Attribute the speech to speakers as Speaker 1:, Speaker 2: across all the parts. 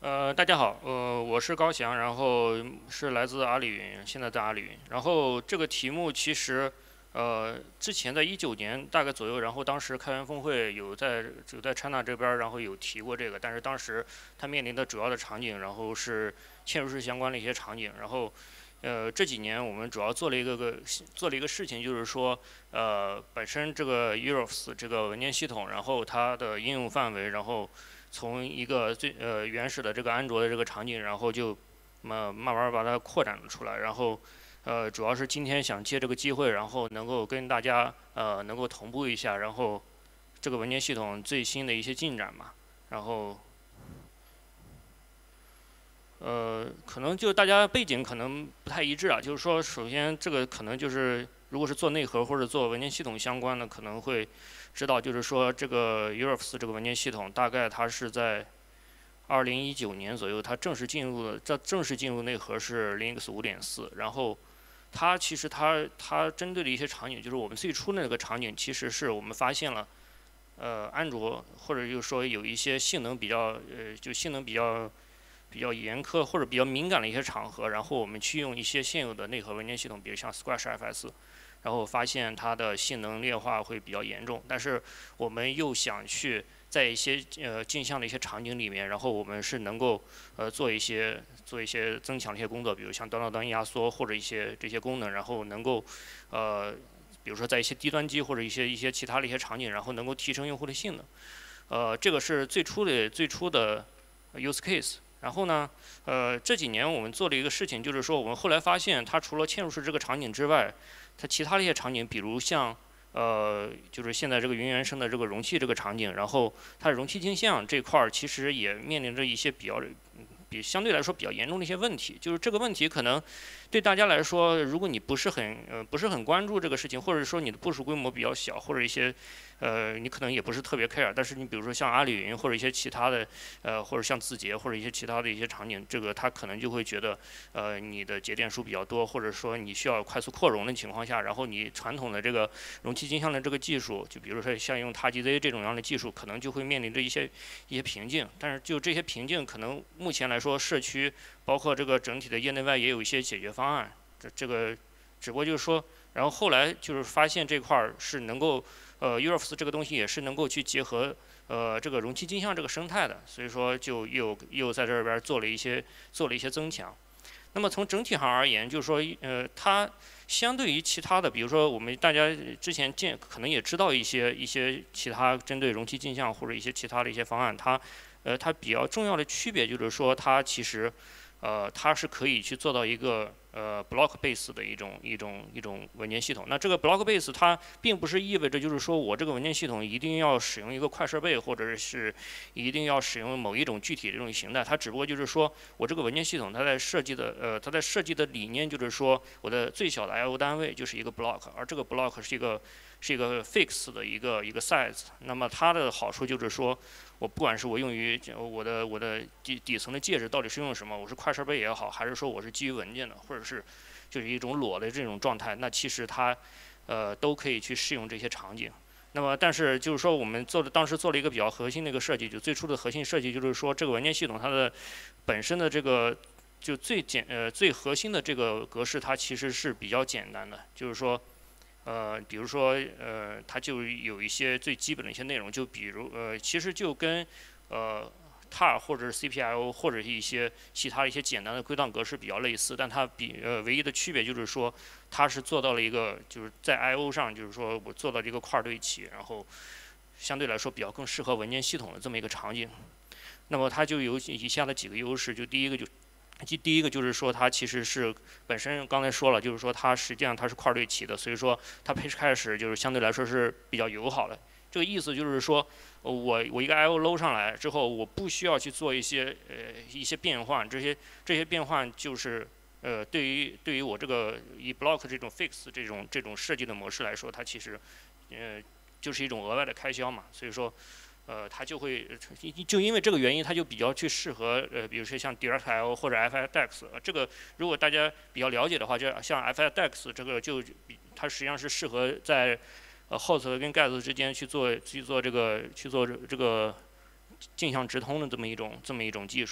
Speaker 1: 大家好，我是高翔，然后是来自阿里云，现在在阿里云。然后这个题目其实，之前在19年大概左右，然后当时开源峰会有在 China 这边儿，然后有提过这个，但是当时它面临的主要的场景，然后是嵌入式相关的一些场景。然后，这几年我们主要做了一个事情，就是说，本身这个 Euros 这个文件系统，然后它的应用范围，然后从一个原始的这个安卓的这个场景，然后就慢慢把它扩展了出来，然后主要是今天想借这个机会，然后能够跟大家能够同步一下，然后这个文件系统最新的一些进展嘛，然后可能就大家背景可能不太一致啊，就是说，首先这个可能就是，如果是做内核或者做文件系统相关的，可能会知道，就是说这个 Euros 这个文件系统，大概它是在2019年左右，它正式进入内核是 Linux 5.4，然后其实它针对的一些场景，就是我们最初那个场景，其实是我们发现了，安卓或者就是说有一些性能比较就性能比较严苛或者比较敏感的一些场合，然后我们去用一些现有的内核文件系统，比如像 SquashFS，然后发现它的性能劣化会比较严重，但是我们又想去在一些镜像的一些场景里面，然后我们是能够做一些增强的一些工作，比如像端到端压缩或者一些这些功能，然后能够呃比如说在一些低端机或者一些其他的一些场景，然后能够提升用户的性能。这个是最初的 use case。然后呢，这几年我们做了一个事情，就是说我们后来发现，它除了嵌入式这个场景之外，它其他的一些场景，比如像就是现在这个云原生的这个容器这个场景，然后它的容器镜像这块儿其实也面临着一些相对来说比较严重的一些问题，就是这个问题可能对大家来说，如果你不是很关注这个事情，或者说你的部署规模比较小，或者一些你可能也不是特别 care，但是你比如说像阿里云或者一些其他的或者像字节或者一些其他的一些场景，这个它可能就会觉得你的节点数比较多，或者说你需要快速扩容的情况下，然后你传统的这个容器镜像的这个技术，就比如说像用 TGZ 这种样的技术，可能就会面临着一些瓶颈。但是就这些瓶颈，可能目前来说，社区包括这个整体的业内外也有一些解决方案。这个只不过就是说，然后后来就是发现这块儿是能够Euros 这个东西也是能够去结合这个容器镜像这个生态的，所以说就又在这边做了一些增强。那么从整体上而言，就是说，它相对于其他的，比如说我们大家之前可能也知道一些其他针对容器镜像或者一些其他的一些方案，它比较重要的区别就是说，它其实它是可以去做到一个block base 的一种文件系统。那这个 block base 它并不是意味着就是说我这个文件系统一定要使用一个快设备，或者是一定要使用某一种具体的这种形态。它只不过就是说我这个文件系统它在设计的理念就是说我的最小的 I/O 单位就是一个 block，而这个 block 是一个 fix 的一个 size。那么它的好处就是说，我不管是我用于我的底层的介质到底是用什么，我是快设备也好，还是说我是基于文件的，或者是就是一种裸的这种状态，那其实它都可以去适用这些场景。那么，但是就是说，我们当时做了一个比较核心的一个设计，就最初的核心设计就是说，这个文件系统它的本身的这个就最核心的这个格式，它其实是比较简单的，就是说。比如说，它就有一些最基本的一些内容，就比如，其实就跟TAR 或者是 CPIO 或者是一些其他一些简单的归档格式比较类似，但它唯一的区别就是说，它是做到了一个就是在 I/O 上，就是说我做到了一个块对齐，然后相对来说比较更适合文件系统的这么一个场景。那么它就有以下的几个优势，就第一个就是说，它其实是本身刚才说了，就是说它实际上它是块对齐的，所以说它 page cache 就是相对来说是比较友好的。这个意思就是说，我一个 I/O 搂上来之后，我不需要去做一些变换，这些变换就是对于我这个以 block 这种 fix 这种设计的模式来说，它其实就是一种额外的开销嘛，所以说。它就会就因为这个原因，它就比较去适合比如说像 DirectIO 或者 FIDEX，这个如果大家比较了解的话，就像 FIDEX 这个它实际上是适合在host 跟 guest 之间去做这个镜像直通的这么一种技术。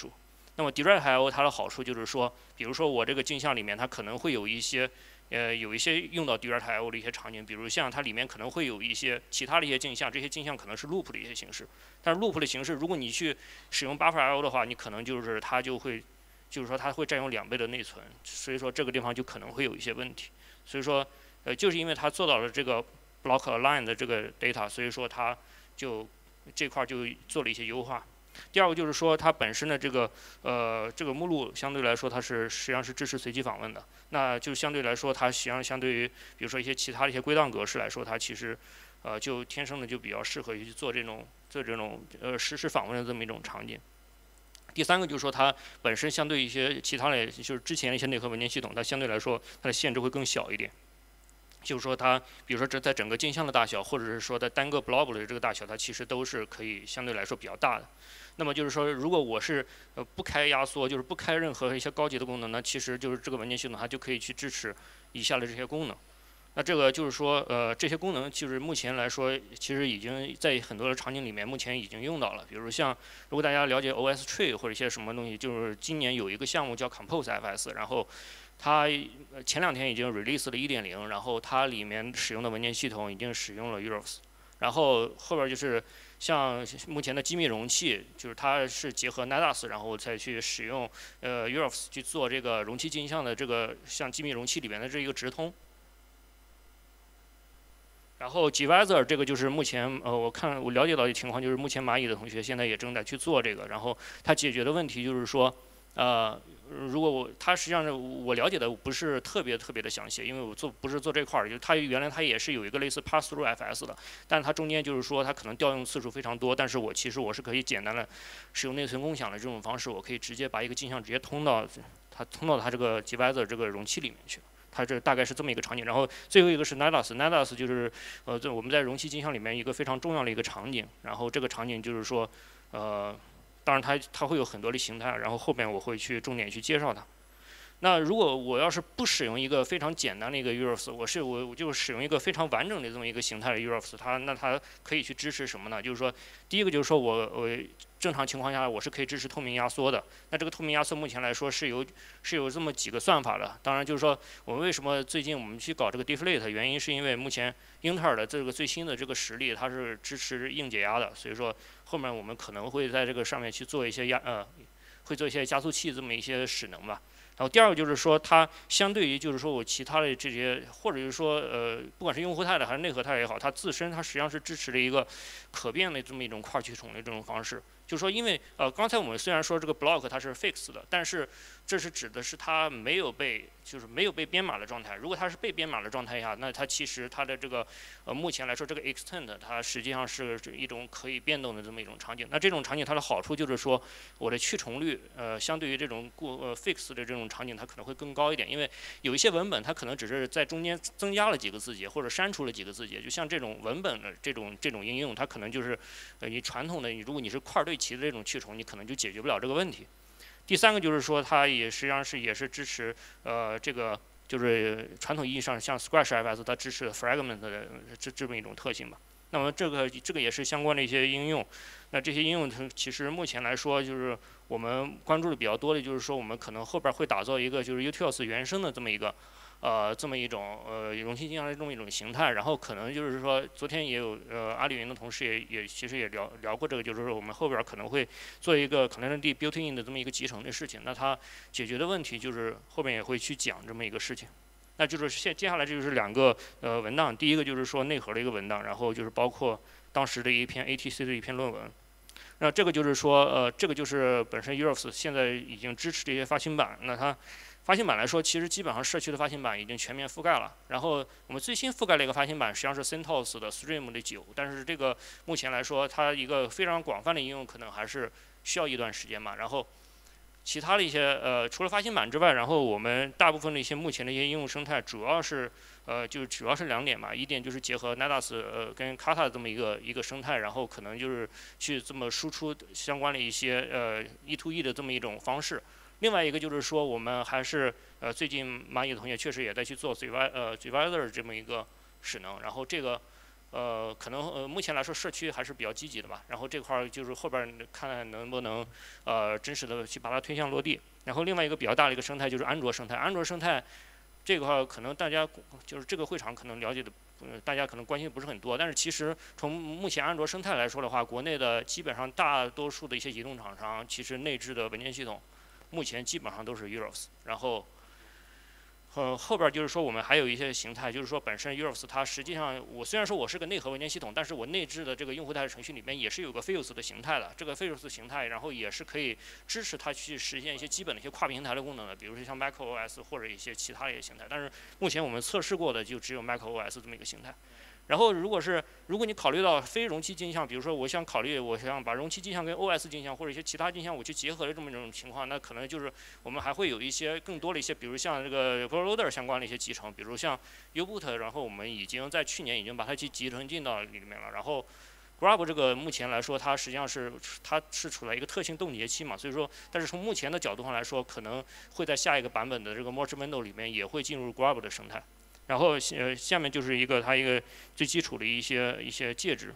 Speaker 1: 那么 Direct I/O 它的好处就是说，比如说我这个镜像里面它可能会有一些用到 Direct I/O 的一些场景，比如像它里面可能会有一些其他的一些镜像，这些镜像可能是 loop 的一些形式。但是 loop 的形式，如果你去使用 Buffer I/O 的话，你可能就是它就会，就是说它会占用2倍的内存，所以说这个地方就可能会有一些问题。所以说，就是因为它做到了这个 block align 的这个 data， 所以说它就这块就做了一些优化。第二个就是说，它本身的这个目录相对来说，它实际上是支持随机访问的。那就相对来说，它实际上相对于比如说一些其他的一些归档格式来说，它其实就天生的就比较适合于去做这种实时访问的这么一种场景。第三个就是说，它本身相对一些其他的，就是之前的一些内核文件系统，它相对来说它的限制会更小一点。就是说它，比如说在整个镜像的大小，或者是说在单个 blob 的这个大小，它其实都是可以相对来说比较大的。那么就是说，如果我是不开压缩，就是不开任何一些高级的功能，那其实就是这个文件系统它就可以去支持以下的这些功能。那这个就是说，这些功能就是目前来说，其实已经在很多的场景里面目前已经用到了。比如像，如果大家了解 OS Tree 或者一些什么东西，就是今年有一个项目叫 ComposeFS， 然后它前2天已经 release 了 1.0， 然后它里面使用的文件系统已经使用了 Euros， 然后后边就是像目前的机密容器，就是它是结合 NetDAS， 然后再去使用Euros 去做这个容器镜像的这个像机密容器里面的这一个直通。然后 Gvisor 这个就是目前我了解到的情况，就是目前蚂蚁的同学现在也正在去做这个，然后它解决的问题就是说，如果它实际上是我了解的不是特别的详细，因为我不是做这块儿，就它原来它也是有一个类似 pass through FS 的，但是它中间就是说它可能调用次数非常多，但是其实我是可以简单的使用内存共享的这种方式，我可以直接把一个镜像直接通到它这个 Gvisor 这个容器里面去。它这大概是这么一个场景，然后最后一个是 NetDAS 就是我们在容器镜像里面一个非常重要的一个场景，然后这个场景就是说当然它会有很多的形态，然后后面我会去重点去介绍它。那如果我要是不使用一个非常简单的一个 Euros， 我就使用一个非常完整的这么一个形态的 Euros， 它可以去支持什么呢？就是说，第一个就是说我正常情况下我是可以支持透明压缩的。那这个透明压缩目前来说是有这么几个算法的。当然就是说，我们为什么最近我们去搞这个 Deflate， 原因是因为目前英特尔的这个最新的这个实力它是支持硬解压的，所以说后面我们可能会在这个上面去做一些会做一些加速器这么一些使能吧。然后第二个就是说，它相对于就是说我其他的这些，或者是说不管是用户态的还是内核态也好，它自身它实际上是支持了一个可变的这么一种跨区宠的这种方式。就是说，因为刚才我们虽然说这个 block 它是 fixed 的，但是这是指的是它没有被编码的状态。如果它是被编码的状态下，那它其实它的这个目前来说这个 extent 它实际上是一种可以变动的这么一种场景。那这种场景它的好处就是说，我的去重率相对于这种fix 的这种场景它可能会更高一点，因为有一些文本它可能只是在中间增加了几个字节或者删除了几个字节，就像这种文本的这种应用，它可能就是你传统的如果你是块对齐的这种去重，你可能就解决不了这个问题。第三个就是说，它实际上也是支持这个就是传统意义上像 SquashFS 它支持 fragment 的这么一种特性吧。那么这个也是相关的一些应用。那这些应用其实目前来说，就是我们关注的比较多的，就是说我们可能后边会打造一个就是 Utils 原生的这么一种容器镜像的这么一种形态。然后可能就是说，昨天也有阿里云的同事其实也聊过这个，就是说我们后边可能会做一个 Connected Built-in 的这么一个集成的事情。那它解决的问题就是后面也会去讲这么一个事情。那就是接下来这就是2个文档，第一个就是说内核的一个文档，然后就是包括当时的一篇 ATC 的一篇论文。那这个就是说这个就是本身 Euros 现在已经支持这些发行版。那它发行版来说，其实基本上社区的发行版已经全面覆盖了。然后我们最新覆盖了一个发行版，实际上是 CentOS 的 Stream 的9，但是这个目前来说，它一个非常广泛的应用可能还是需要一段时间嘛。然后其他的一些除了发行版之外，然后我们大部分的一些目前的一些应用生态，主要是2点嘛。一点就是结合 NetDAS 跟 Kata 这么一个生态，然后可能就是去这么输出相关的一些E2E 的这么一种方式。另外一个就是说，我们还是最近蚂蚁的同学确实也在去做 Gvisor 这么一个使能，然后这个可能目前来说社区还是比较积极的吧。然后这块儿就是后边看能不能真实的去把它推向落地。然后另外一个比较大的一个生态就是安卓生态，安卓生态这块可能大家就是这个会场可能了解的，大家可能关心的不是很多。但是其实从目前安卓生态来说的话，国内的基本上大多数的一些移动厂商，其实内置的文件系统，目前基本上都是 Euros。然后后边就是说我们还有一些形态，就是说本身 Euros 它实际上我虽然说我是个内核文件系统，但是我内置的这个用户代理程序里面也是有个 Fios 的形态的。这个 Fios 形态，然后也是可以支持它去实现一些基本的一些跨平台的功能的，比如说像 macOS 或者一些其他的一些形态。但是目前我们测试过的就只有 macOS 这么一个形态。然后如果你考虑到非容器镜像，比如说我想把容器镜像跟 OS 镜像或者一些其他镜像我去结合的这么一种情况，那可能就是我们还会有一些更多的一些，比如像这个 bootloader 相关的一些集成，比如像 U-boot， 然后我们已经在去年已经把它去集成进到里面了。然后 Grub 这个目前来说，它实际上是处在一个特性冻结期嘛，所以说，但是从目前的角度上来说，可能会在下一个版本的这个 Merge Window 里面也会进入 Grub 的生态。然后下面就是它一个最基础的一些介质。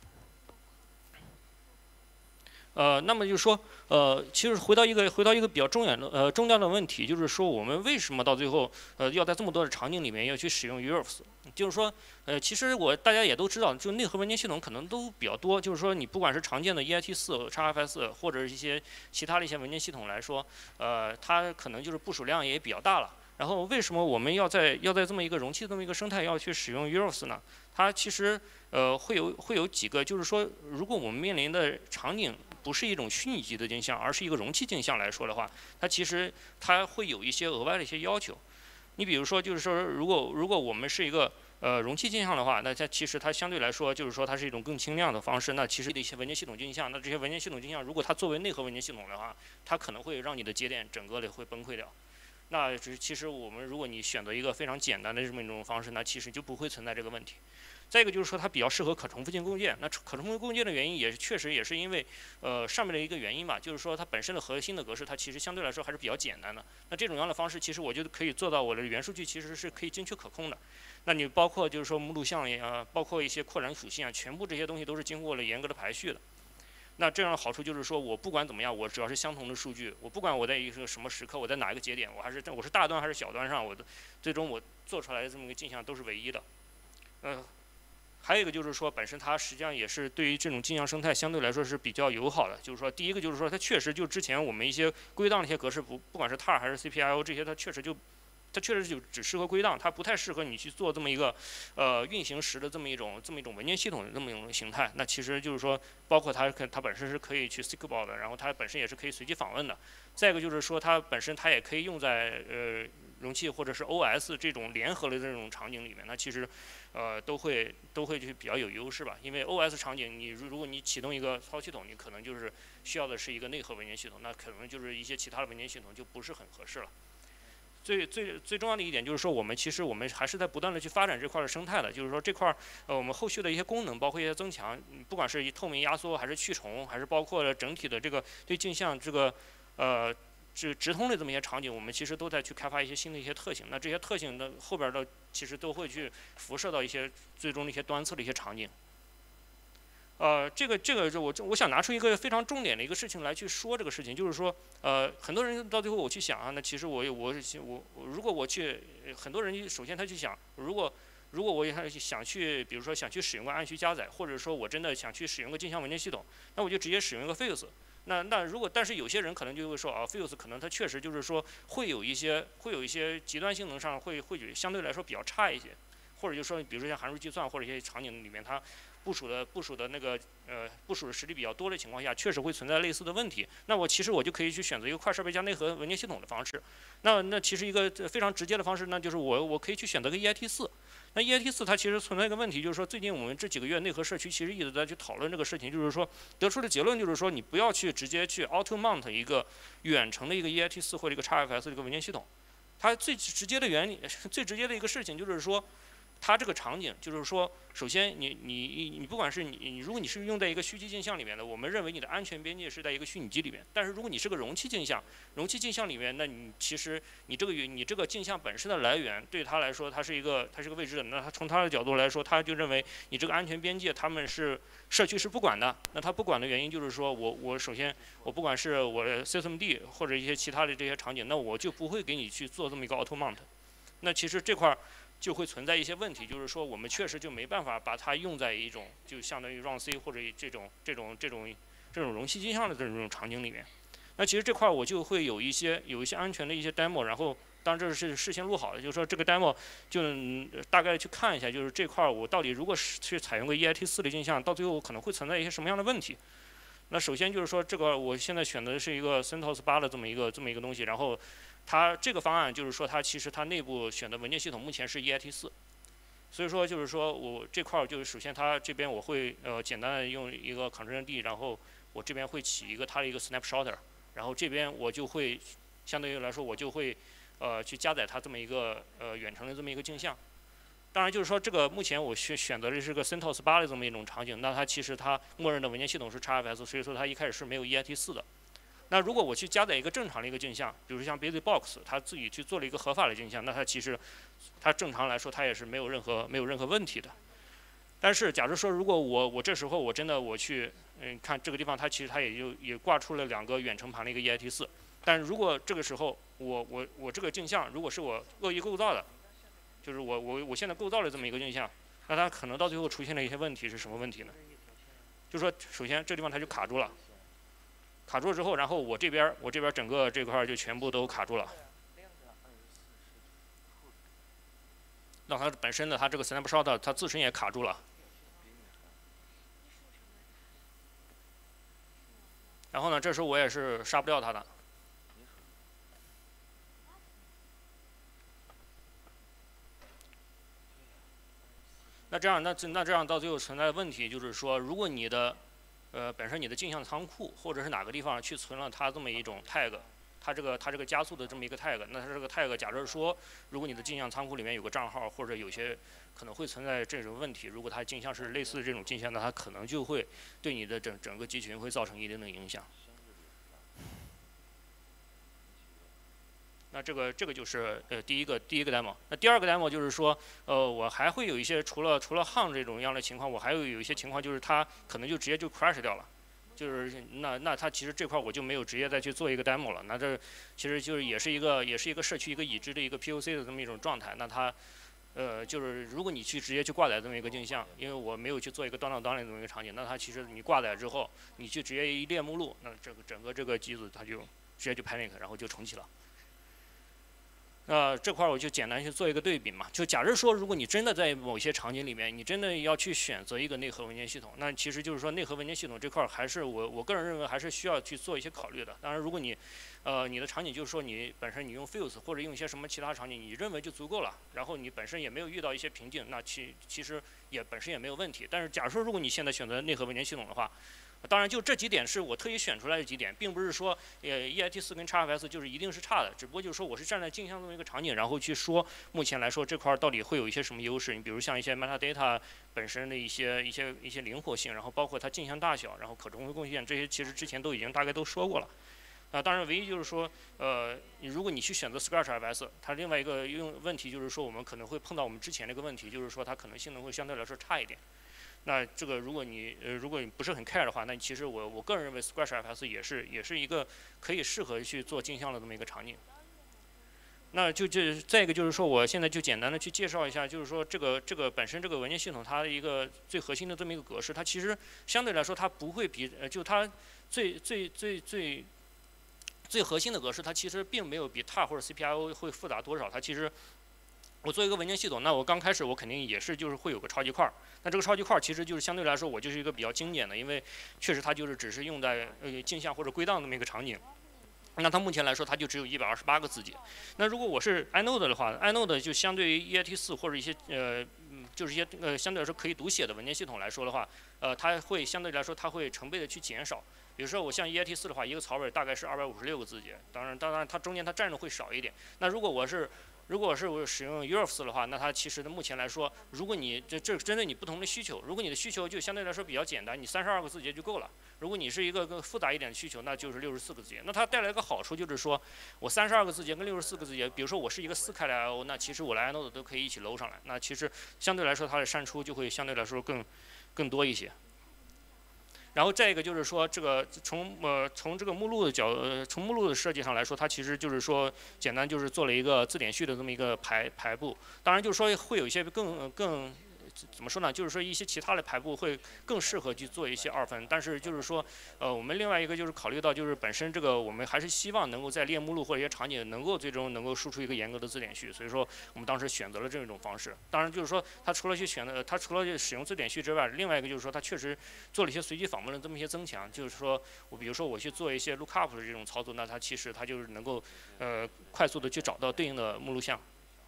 Speaker 1: 那么就是说，其实回到一个比较重要的问题，就是说我们为什么到最后要在这么多的场景里面要去使用 Euros？就是说，其实大家也都知道，就内核文件系统可能都比较多，就是说你不管是常见的 EIT4、XFS 或者一些其他的一些文件系统来说，它可能就是部署量也比较大了。然后为什么我们要在这么一个容器这么一个生态要去使用 Euros 呢？它其实会有几个，就是说如果我们面临的场景不是一种虚拟级的镜像，而是一个容器镜像来说的话，它会有一些额外的一些要求。你比如说，就是说如果我们是一个容器镜像的话，那其实它相对来说就是说它是一种更轻量的方式。那其实的一些文件系统镜像，那这些文件系统镜像如果它作为内核文件系统的话，它可能会让你的节点整个的会崩溃掉。那其实如果你选择一个非常简单的这么一种方式，那其实就不会存在这个问题。再一个就是说它比较适合可重复性构建。那可重复性构建的原因确实也是因为上面的一个原因嘛，就是说它本身的核心的格式它其实相对来说还是比较简单的。那这种样的方式其实我就可以做到我的元数据其实是可以精确可控的。那你包括就是说目录像包括一些扩展属性啊，全部这些东西都是经过了严格的排序的。那这样的好处就是说，我不管怎么样，我只要是相同的数据，我不管我在一个什么时刻，我在哪一个节点，我是大端还是小端上，最终我做出来的这么一个镜像都是唯一的。还有一个就是说，本身它实际上也是对于这种镜像生态相对来说是比较友好的。就是说，第一个就是说，它确实就之前我们一些归档的一些格式，不管是 tar 还是 CPIO 这些，它确实就只适合归档，它不太适合你去做这么一个运行时的这么一种文件系统的这么一种形态。那其实就是说，包括它本身是可以去 SQL 的，然后它本身也是可以随机访问的。再一个就是说，它本身它也可以用在容器或者是 OS 这种联合的这种场景里面。那其实都会就比较有优势吧。因为 OS 场景如果你启动一个操作系统，你可能就是需要的是一个内核文件系统，那可能就是一些其他的文件系统就不是很合适了。最重要的一点就是说，我们还是在不断的去发展这块的生态的，就是说这块我们后续的一些功能，包括一些增强，不管是透明压缩，还是去重，还是包括整体的这个对镜像这个直通的这么一些场景，我们其实都在去开发一些新的一些特性。那这些特性的后边的其实都会去辐射到一些最终的一些端侧的一些场景。这个我想拿出一个非常重点的一个事情来去说这个事情，就是说，很多人到最后我去想啊，那其实我如果我去，很多人首先他去想，如果我想去，比如说想去使用个按需加载，或者说我真的想去使用个镜像文件系统，那我就直接使用一个 Fios。但是有些人可能就会说啊 ，Fios 可能它确实就是说会有一些极端性能上会相对来说比较差一些，或者就说比如说像函数计算或者一些场景里面它部署的那个部署的实例比较多的情况下，确实会存在类似的问题。那其实我就可以去选择一个快设备加内核文件系统的方式。那其实一个非常直接的方式，那就是我可以去选择个 EIT4。那 EIT4它其实存在一个问题，就是说最近我们这几个月内核社区其实一直在去讨论这个事情，就是说得出的结论就是说，你不要去直接去 auto mount 一个远程的一个 EIT4或者一个 XFS 的一个文件系统。它最直接的一个事情就是说， 它这个场景就是说，首先你不管是如果你是用在一个虚拟镜像里面的，我们认为你的安全边界是在一个虚拟机里面。但是如果你是个容器镜像，容器镜像里面，那你其实你这个镜像本身的来源对他来说，它是一个未知的。那他从他的角度来说，他就认为你这个安全边界他们是社区是不管的。那他不管的原因就是说我首先我不管是我的 systemd 或者一些其他的这些场景，那我就不会给你去做这么一个 auto mount。那其实这块就会存在一些问题，就是说我们确实就没办法把它用在一种就相当于 run C 或者这种容器镜像的这种场景里面。那其实这块我就会有一些安全的一些 demo， 然后当然这是事先录好的，就是说这个 demo 就大概去看一下，就是这块我到底如果是去采用个 EIT4的镜像，到最后可能会存在一些什么样的问题。那首先就是说这个我现在选的是一个 CentOS 8的这么一个东西，然后它这个方案就是说它其实它内部选的文件系统目前是 EIT4，所以说就是说我这块就是首先它这边我会简单的用一个 Ctrl+D， 然后我这边会起一个它的一个 snapshotter， 然后这边我就会相对于来说我就会去加载它这么一个远程的这么一个镜像。当然就是说这个目前我选择的是个 CentOS 8的这么一种场景，那它其实它默认的文件系统是 XFS， 所以说它一开始是没有 EIT4的。那如果我去加载一个正常的一个镜像，比如像 BusyBox， 它自己去做了一个合法的镜像，那它其实它正常来说它也是没有任何问题的。但是假如说如果我这时候我真的我去看这个地方，它其实它也挂出了2个远程盘的一个 EIT4， 但是如果这个时候我这个镜像如果是我恶意构造的，就是我现在构造了这么一个镜像，那它可能到最后出现了一些问题是什么问题呢？就是说首先这地方它就卡住了。卡住之后，然后我这边整个这块就全部都卡住了，让它本身的它这个 snapshot 它自身也卡住了。然后呢，这时候我也是杀不掉它的。那这样到最后存在的问题就是说，如果你的本身你的镜像仓库或者是哪个地方去存了它这么一种 tag， 它这个加速的这么一个 tag， 那它这个 tag 假设说，如果你的镜像仓库里面有个账号或者有些可能会存在这种问题，如果它镜像是类似的这种镜像，那它可能就会对你的整个集群会造成一定的影响。那这个就是第一个 demo。那第二个 demo 就是说，我还会有一些除了 hang 这种样的情况，我还有一些情况就是它可能就直接就 crash 掉了，就是那它其实这块我就没有直接再去做一个 demo 了。那这其实就是也是一个社区一个已知的一个 POC 的这么一种状态。那它就是如果你直接去挂载这么一个镜像，因为我没有去做一个端到端的这么一个场景，那它其实你挂载之后，你去直接一列目录，那整个这个机子它就直接就 panic， 然后就重启了。这块我就简单去做一个对比嘛。就假如说，如果你真的在某些场景里面，你真的要去选择一个内核文件系统，那其实就是说内核文件系统这块还是我个人认为还是需要去做一些考虑的。当然，如果你你的场景就是说你本身你用 Fuse 或者用一些什么其他场景，你认为就足够了，然后你本身也没有遇到一些瓶颈，那其实本身也没有问题。但是假如说如果你现在选择内核文件系统的话，当然，就这几点是我特意选出来的几点，并不是说EIT4跟 XFS 就是一定是差的，只不过就是说我是站在镜像这么一个场景，然后去说目前来说这块到底会有一些什么优势。你比如像一些 metadata 本身的一些灵活性，然后包括它镜像大小，然后可重复贡献这些，其实之前都已经大概都说过了。当然，唯一就是说，如果你去选择 ScratchFS， 它另外一个问题就是说，我们可能会碰到我们之前那个问题，就是说它可能性能会相对来说差一点。那这个如果你不是很 care 的话，那其实我个人认为 ScratchFS 也是一个可以适合去做镜像的这么一个场景。那再一个就是说，我现在就简单的去介绍一下，就是说这个本身这个文件系统它的一个最核心的这么一个格式，它其实相对来说它不会比就它最核心的格式，它其实并没有比 tar 或者 CPIO 会复杂多少。它其实我做一个文件系统，那我刚开始我肯定也是就是会有个超级块。那这个超级块其实就是相对来说我就是一个比较精简的，因为确实它就是只是用在镜像或者归档那么一个场景。那它目前来说它就只有128个字节。那如果我是 inode 的话 ，inode 就相对于 EIT4 或者一些就是一些相对来说可以读写的文件系统来说的话，它会相对来说它会成倍的去减少。比如说我像 EIT4 的话，一个槽尾大概是256个字节，当然它中间它占的会少一点。那如果如果是我使用 Eurofs 的话，那它其实目前来说，如果你这针对你不同的需求，如果你的需求就相对来说比较简单，你32个字节就够了。如果你是一个更复杂一点的需求，那就是64个字节。那它带来一个好处就是说，我32个字节跟64个字节，比如说我是一个4开的 I/O， 那其实我的 inode 都可以一起搂上来。那其实相对来说它的删除就会相对来说更多一些。然后再一个就是说，这个从这个目录的从目录的设计上来说，它其实就是说简单就是做了一个字典序的这么一个排布。当然就是说会有一些更怎么说呢？就是说一些其他的排布会更适合去做一些2分，但是就是说，我们另外一个就是考虑到就是本身这个我们还是希望能够在列目录或者一些场景能够最终能够输出一个严格的字典序，所以说我们当时选择了这种方式。当然就是说，它除了使用字典序之外，另外一个就是说它确实做了一些随机访问的这么一些增强，就是说比如说我去做一些 lookup 的这种操作，那它其实它就是能够快速的去找到对应的目录项。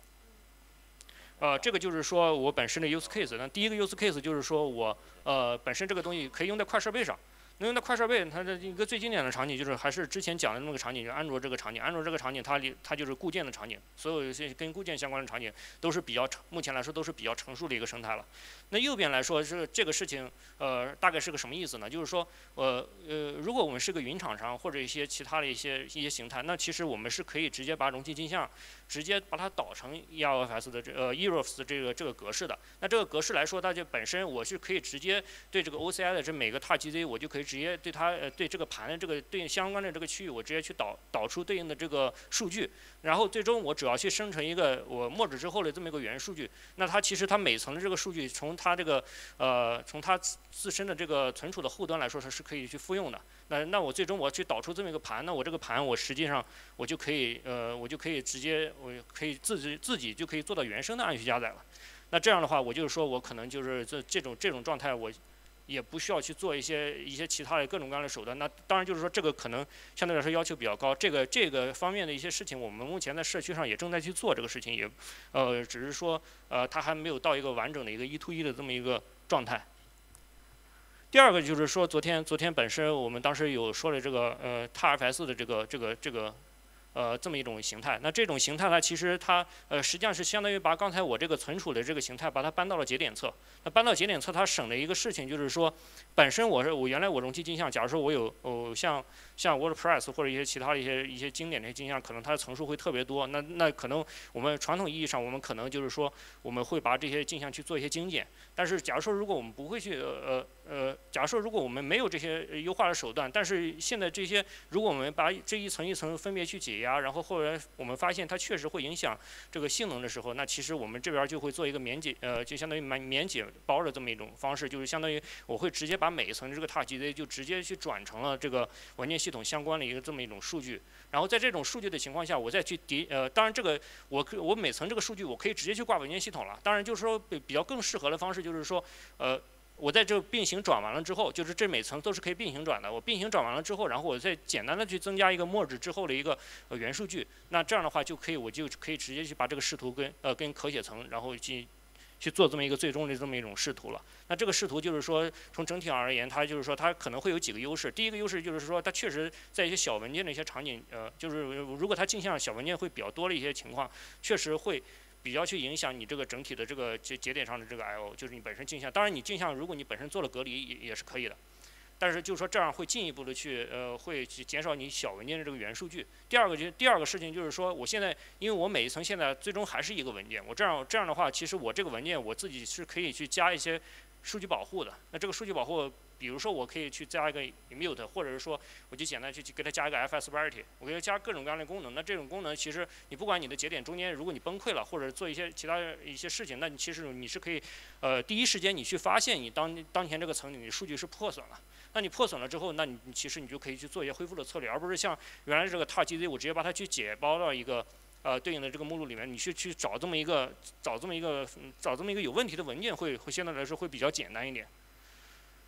Speaker 1: 这个就是说我本身的 use case。那第一个 use case 就是说我本身这个东西可以用在快设备上。能用在快设备，它的一个最经典的场景就是还是之前讲的那么个场景，就是安卓这个场景。安卓这个场景它就是固件的场景，所有一些跟固件相关的场景都是目前来说都是比较成熟的一个生态了。那右边来说是这个事情，大概是个什么意思呢？就是说，如果我们是个云厂商或者一些其他的一些形态，那其实我们是可以直接把容器镜像直接把它导成 ERFS 的Eurofs 的这个格式的。那这个格式来说，它就本身我是可以直接对这个 OCI 的这每个 TAGZ 我就可以直接对它对这个盘的这个对应相关的这个区域，我直接去导出对应的这个数据，然后最终我只要去生成一个我默指之后的这么一个原数据。那它其实它每层的这个数据从它这个从它自身的这个存储的后端来说，它是可以去复用的。那我最终我去导出这么一个盘，那我这个盘我实际上我就可以直接我可以自己就可以做到原生的按序加载了。那这样的话，我就是说我可能就是这种状态我也不需要去做一些其他的各种各样的手段。那当然就是说这个可能相对来说要求比较高，这个方面的一些事情，我们目前在社区上也正在去做这个事情，也只是说它还没有到一个完整的一个1to1的这么一个状态。第二个就是说，昨天本身我们当时有说了这个TARFS 的这个这么一种形态。那这种形态它其实它实际上是相当于把刚才我这个存储的这个形态把它搬到了节点侧。那搬到节点侧，它省了一个事情，就是说本身我原来我容器镜像，假如说我有像 WordPress 或者一些其他的一些经典的镜像，可能它的层数会特别多。那可能我们传统意义上，我们可能就是说我们会把这些镜像去做一些精简。但是假如说如果我们不会去假如说如果我们没有这些优化的手段，但是现在这些如果我们把这一层一层分别去解压，然后后来我们发现它确实会影响这个性能的时候，那其实我们这边就会做一个免解就相当于免解包的这么一种方式，就是相当于我会直接把每一层这个 TAGZ 就直接去转成了这个文件系统相关的一个这么一种数据。然后在这种数据的情况下，我再去当然这个我每层这个数据我可以直接去挂文件系统了。当然就是说比较更适合的方式就是说我在这并行转完了之后，就是这每层都是可以并行转的。我并行转完了之后，然后我再简单的去增加一个默指之后的一个原数据。那这样的话我就可以直接去把这个视图跟可写层，然后去做这么一个最终的这么一种视图了。那这个视图就是说从整体上而言，它就是说它可能会有几个优势。第一个优势就是说它确实在一些小文件的一些场景，就是如果它镜像小文件会比较多的一些情况，确实会比较去影响你这个整体的这个节点上的这个 I/O， 就是你本身镜像。当然你镜像如果你本身做了隔离也是可以的，但是就是说这样会进一步的会去减少你小文件的这个原数据。第二个事情就是说，我现在因为我每一层现在最终还是一个文件，我这样的话，其实我这个文件我自己是可以去加一些数据保护的。那这个数据保护，比如说我可以去加一个 mute， 或者是说我就简单去给它加一个 fsvarity， 我给它加各种各样的功能。那这种功能其实你不管你的节点中间如果你崩溃了，或者做一些其他一些事情，那其实你是可以第一时间你去发现你当前这个层你的数据是破损了。那你破损了之后，那其实你就可以去做一些恢复的策略，而不是像原来这个 TAGZ 我直接把它去解包到一个对应的这个目录里面，你去找这么一个有问题的文件会相对来说会比较简单一点。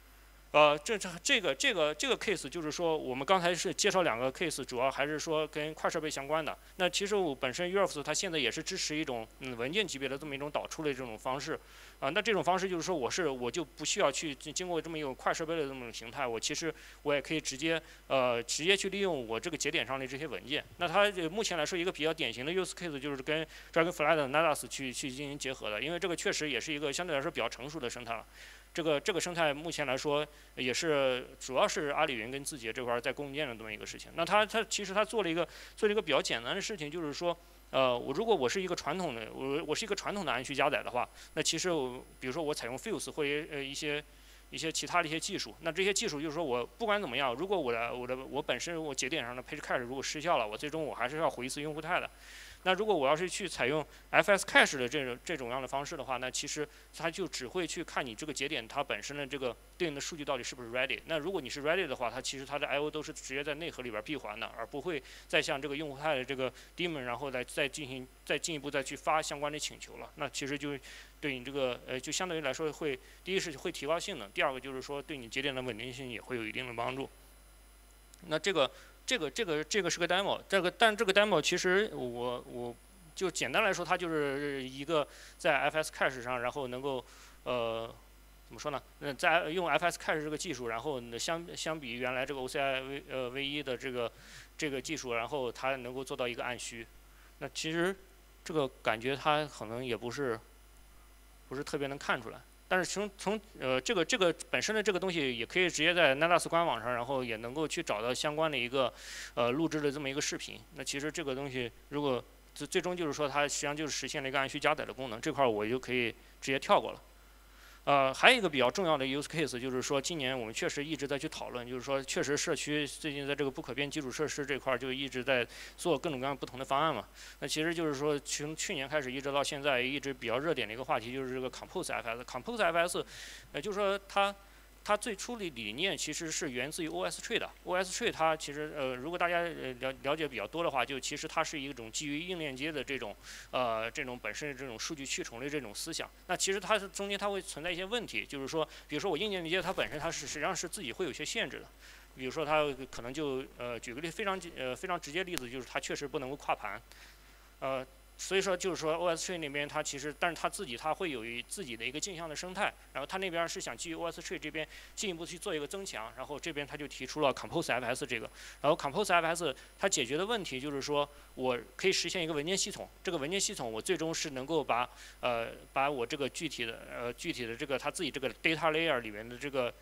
Speaker 1: 这个 case 就是说，我们刚才是介绍2个 case，主要还是说跟快设备相关的。那其实我本身 URFS 它现在也是支持一种文件级别的这么一种导出的这种方式，那这种方式就是说我就不需要去经过这么一种快设备的这么一种形态，其实我也可以直接去利用我这个节点上的这些文件。那它目前来说一个比较典型的 use case 就是跟 Dragonfly、Nadas 去进行结合的，因为这个确实也是一个相对来说比较成熟的生态了。这个生态目前来说也是主要是阿里云跟字节这块在共建的这么一个事情。那它其实做了一个比较简单的事情，就是说，如果我是一个传统的我是一个传统的安序加载的话，那其实比如说我采用 Fuse 或者一些其他的一些技术，那这些技术就是说我不管怎么样，如果我本身我节点上的 Page Cache 如果失效了，我最终我还是要回一次用户态的。那如果我要是去采用 FS Cache 的这种样的方式的话，那其实它就只会去看你这个节点它本身的这个对应的数据到底是不是 ready。那如果你是 ready 的话，其实它的 I/O 都是直接在内核里边闭环的，而不会再向这个用户态的这个 daemon， 然后再进一步再去发相关的请求了。那其实就对你这个就相对于来说第一是会提高性能，第二个就是说对你节点的稳定性也会有一定的帮助。那这个是个 demo， 但这个 demo 其实我就简单来说，它就是一个在 FS Cache 上，然后能够怎么说呢？在用 FS Cache 这个技术，然后相比原来这个 OCI V1 的这个技术，然后它能够做到一个按需。那其实这个感觉它可能也不是特别能看出来。但是从这个本身的这个东西也可以直接在 Nadas 官网上，然后也能够去找到相关的一个录制的这么一个视频。那其实这个东西如果最终就是说它实际上就是实现了一个按需加载的功能，这块我就可以直接跳过了。还有一个比较重要的 use case 就是说，今年我们确实一直在去讨论，就是说确实社区最近在这个不可变基础设施这块就一直在做各种各样不同的方案嘛。那其实就是说从去年开始一直到现在一直比较热点的一个话题就是这个 Compose FS。Compose FS，就是说它最初的理念其实是源自于 OS Tree 的。OS Tree 它其实如果大家了解比较多的话，就其实它是一种基于硬链接的这种本身的这种数据去重的这种思想。那其实它中间它会存在一些问题，就是说，比如说我硬件连接它本身它是实际上是自己会有些限制的。比如说它可能就举个非常直接例子，就是它确实不能够跨盘，所以说就是说 OS Tree 那边它其实，但是它自己它会有自己的一个镜像的生态，然后它那边是想基于 OS Tree 这边进一步去做一个增强，然后这边它就提出了 Compose FS 这个，然后 Compose FS 它解决的问题就是说我可以实现一个文件系统，这个文件系统我最终是能够把我这个具体的这个它自己这个 data layer 里面的这个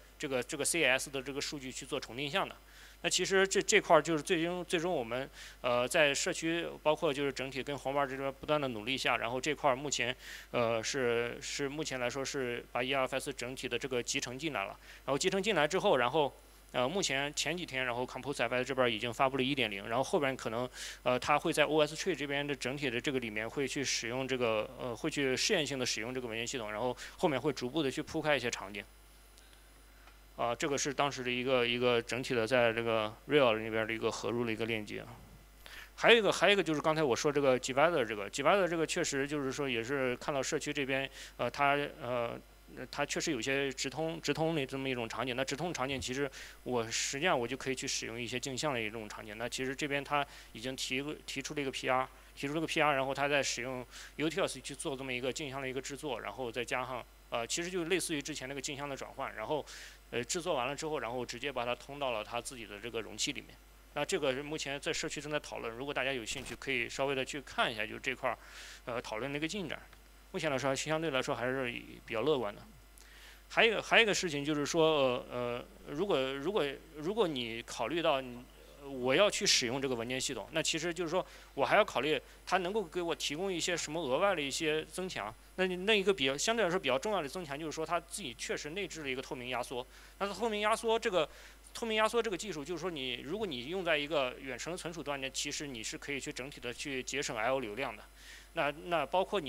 Speaker 1: CAS 的这个数据去做重定向的。那其实这块就是最终我们在社区包括就是整体跟黄牌这边不断的努力下，然后这块目前是目前来说是把 EFS 整体的这个集成进来了，然后集成进来之后，然后目前前几天然后 Compose FS 这边已经发布了 1.0， 然后后边可能它会在 OS Tree 这边的整体的这个里面会去使用这个会去试验性的使用这个文件系统，然后后面会逐步的去铺开一些场景。这个是当时的一个整体的在这个 Real 那边的一个合入的一个链接。还有一个就是刚才我说这个 Divider 这个确实就是说也是看到社区这边它确实有些直通的这么一种场景。那直通场景其实实际上我就可以去使用一些镜像的一种场景。那其实这边它已经提出了一个 PR，然后它在使用 Utils 去做这么一个镜像的一个制作，然后再加上其实就类似于之前那个镜像的转换，然后制作完了之后，然后直接把它通到了它自己的这个容器里面。那这个目前在社区正在讨论，如果大家有兴趣，可以稍微的去看一下，就这块讨论的一个进展。目前来说，相对来说还是比较乐观的。还有一个事情就是说，如果你考虑到我要去使用这个文件系统，那其实就是说我还要考虑它能够给我提供一些什么额外的一些增强。那一个相对来说比较重要的增强就是说它自己确实内置了一个透明压缩。但是透明压缩这个技术，就是说如果你用在一个远程存储端呢，其实你是可以去整体的去节省 I/O 流量的。那包括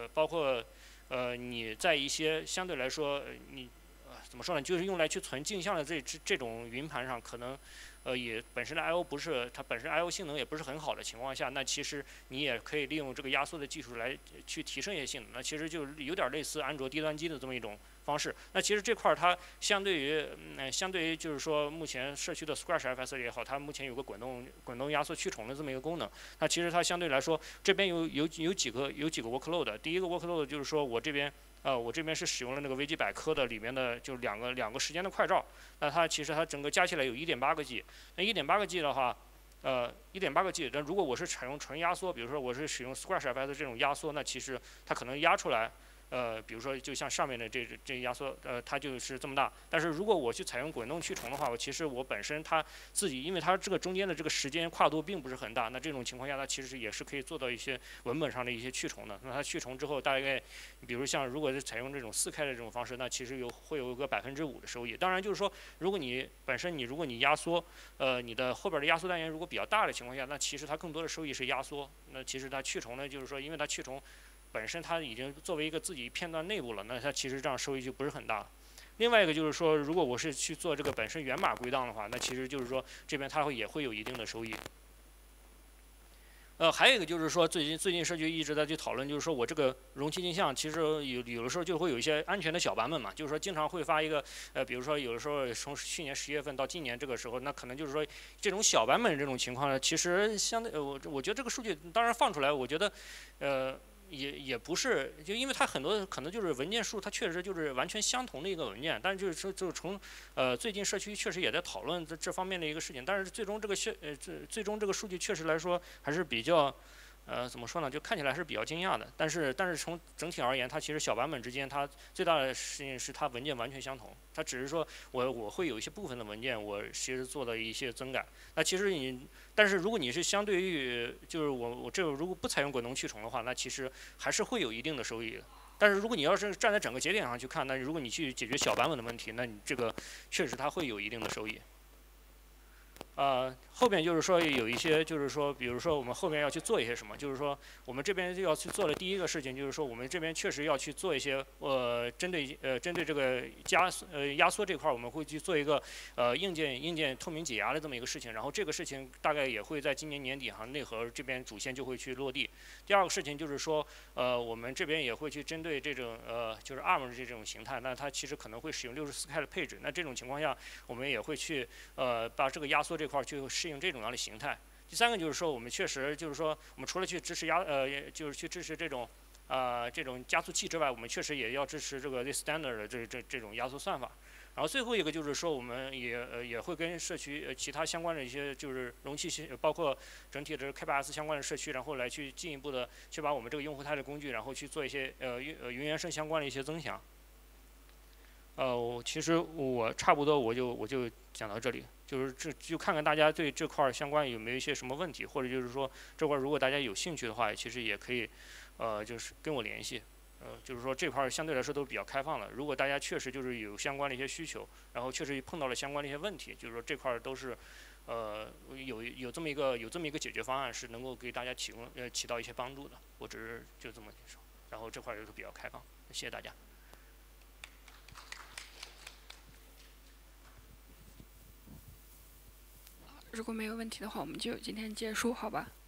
Speaker 1: 你在一些相对来说怎么说呢，就是用来去存镜像的这种云盘上，可能也本身的 I/O 它本身 I/O 性能也不是很好的情况下，那其实你也可以利用这个压缩的技术来去提升一些性能。那其实就有点类似安卓低端机的这么一种方式。那其实这块儿它相对于就是说目前社区的 Scratch FS 也好，它目前有个滚动压缩去重的这么一个功能。那其实它相对来说这边有几个 workload。第一个 workload 就是说我这边是使用了那个维基百科的里面的就两个时间的快照。那它其实它整个加起来有1.8个 G。那1.8个 G 的话，1.8个 G， 但如果我是采用纯压缩，比如说我是使用 Scratch FS 这种压缩，那其实它可能压出来，比如说就像上面的这压缩，它就是这么大。但是如果我去采用滚动去重的话，其实我本身它自己，因为它这个中间的这个时间跨度并不是很大，那这种情况下，它其实也是可以做到一些文本上的一些去重的。那它去重之后，大概比如像如果是采用这种4K的这种方式，那其实会有个5%的收益。当然就是说，如果你本身如果你压缩，你的后边的压缩单元如果比较大的情况下，那其实它更多的收益是压缩。那其实它去重呢，就是说因为它去重本身它已经作为一个自己片段内部了，那它其实这样收益就不是很大。另外一个就是说，如果我是去做这个本身源码归档的话，那其实就是说这边它也会有一定的收益。还有一个就是说，最近社区一直在去讨论，就是说我这个容器镜像，其实有的时候就会有一些安全的小版本嘛，就是说经常会发一个，比如说有的时候从去年10月份到今年这个时候，那可能就是说这种小版本这种情况呢，其实相对我觉得这个数据当然放出来，我觉得，也不是，就因为它很多可能就是文件数，它确实就是完全相同的一个文件，但是就是说，就是从最近社区确实也在讨论这方面的一个事情，但是最终最终这个数据确实来说还是比较。怎么说呢？就看起来是比较惊讶的，但是从整体而言，它其实小版本之间，它最大的事情是它文件完全相同，它只是说我会有一些部分的文件，我其实做了一些增改。那其实但是如果你是相对于就是我这个如果不采用滚动去重的话，那其实还是会有一定的收益的。但是如果你要是站在整个节点上去看，那如果你去解决小版本的问题，那你这个确实它会有一定的收益。后边就是说有一些，就是说，比如说我们后面要去做一些什么，就是说我们这边就要去做的第一个事情，就是说我们这边确实要去做一些针对这个压缩这块儿，我们会去做一个硬件透明解压的这么一个事情，然后这个事情大概也会在今年年底哈内核这边主线就会去落地。第二个事情就是说我们这边也会去针对这种就是 ARM 的这种形态，那它其实可能会使用64K 的配置，那这种情况下我们也会去把这个压缩这块去适应这种样的形态。第三个就是说，我们确实就是说，我们除了去支持就是去支持这种加速器之外，我们确实也要支持这个 standard 的这种压缩算法。然后最后一个就是说，我们也会跟社区其他相关的一些就是容器包括整体的 K8S 相关的社区，然后来去进一步的去把我们这个用户态的工具，然后去做一些云原生相关的一些增强。其实我差不多我就讲到这里，就是就看看大家对这块相关有没有一些什么问题，或者就是说这块如果大家有兴趣的话，其实也可以就是跟我联系。就是说这块相对来说都比较开放的。如果大家确实就是有相关的一些需求，然后确实碰到了相关的一些问题，就是说这块都是有这么一个解决方案是能够给大家起到一些帮助的。我只是就这么说，然后这块就是比较开放，谢谢大家。
Speaker 2: 如果没有问题的话，我们就今天结束，好吧？